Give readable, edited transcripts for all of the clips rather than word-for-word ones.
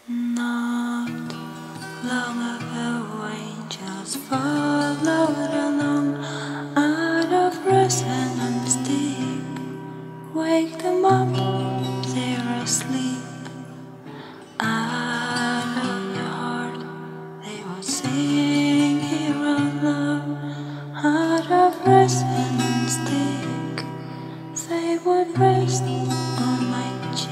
Not long ago, angels followed along out of resonance deep. Wake them up, they're asleep. Out of your heart, they will sing hero love. Out of resonance deep, they would rest on my cheek.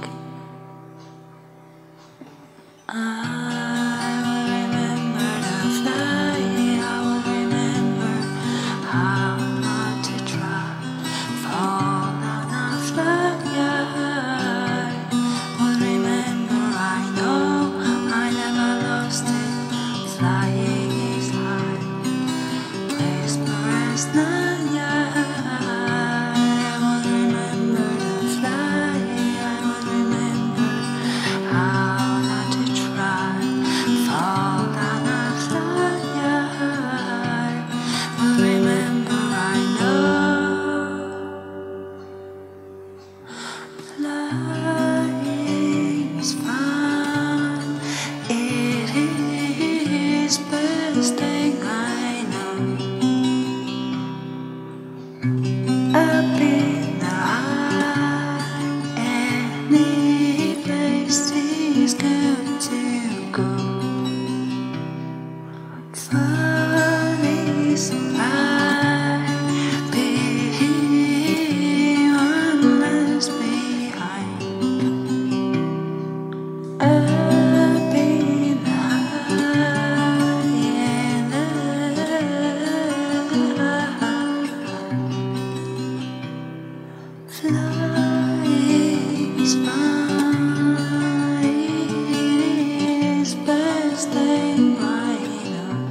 I will remember the fly, I will remember how not to try, fall on a fly. I will remember, I know I never lost it, flying is high, whisper as night. I will remember the fly, I will remember how not to try, fall down a fly. I will remember, I know flying is fun, it is best thing I know. Up in the high, any place is good to go. Fun is alright, be one less behind. Up in the high, flying is fun, it is best thing I know.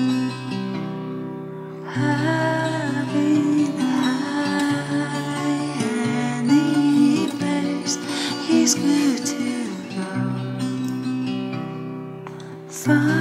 Having high, any place is good to go. Fun